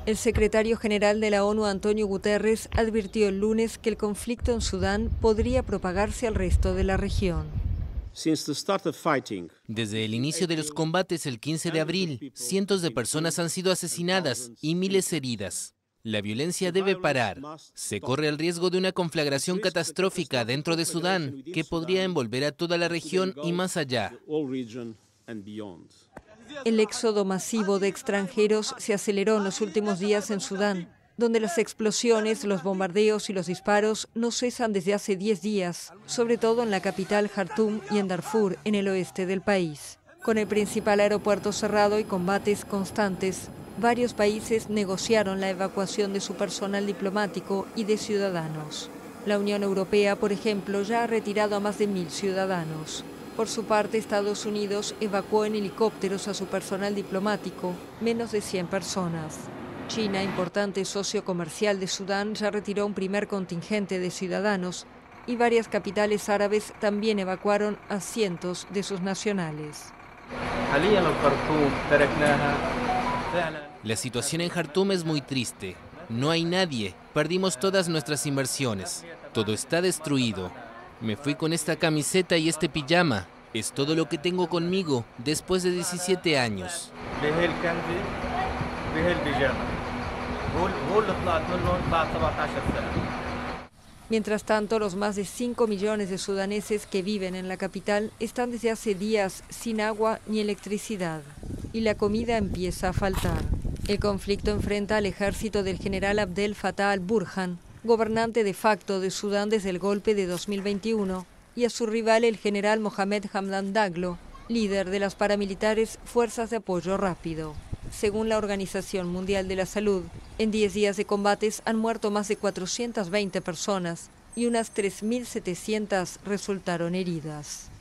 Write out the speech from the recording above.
El secretario general de la ONU, Antonio Guterres, advirtió el lunes que el conflicto en Sudán podría propagarse al resto de la región. Desde el inicio de los combates el 15 de abril, cientos de personas han sido asesinadas y miles heridas. La violencia debe parar. Se corre el riesgo de una conflagración catastrófica dentro de Sudán que podría envolver a toda la región y más allá. El éxodo masivo de extranjeros se aceleró en los últimos días en Sudán, donde las explosiones, los bombardeos y los disparos no cesan desde hace 10 días, sobre todo en la capital Jartum y en Darfur, en el oeste del país. Con el principal aeropuerto cerrado y combates constantes, varios países negociaron la evacuación de su personal diplomático y de ciudadanos. La Unión Europea, por ejemplo, ya ha retirado a más de 1000 ciudadanos. Por su parte, Estados Unidos evacuó en helicópteros a su personal diplomático, menos de 100 personas. China, importante socio comercial de Sudán, ya retiró un primer contingente de ciudadanos y varias capitales árabes también evacuaron a cientos de sus nacionales. La situación en Jartum es muy triste. No hay nadie. Perdimos todas nuestras inversiones. Todo está destruido. Me fui con esta camiseta y este pijama. Es todo lo que tengo conmigo después de 17 años. Mientras tanto, los más de 5 millones de sudaneses que viven en la capital están desde hace días sin agua ni electricidad, y la comida empieza a faltar. El conflicto enfrenta al ejército del general Abdel Fattah al-Burhan, gobernante de facto de Sudán desde el golpe de 2021, y a su rival el general Mohamed Hamdan Daglo, líder de las paramilitares Fuerzas de Apoyo Rápido. Según la Organización Mundial de la Salud, en 10 días de combates han muerto más de 420 personas y unas 3.700 resultaron heridas.